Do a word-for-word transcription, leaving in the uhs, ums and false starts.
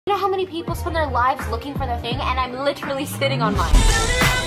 You know how many people spend their lives looking for their thing, and I'm literally sitting on mine.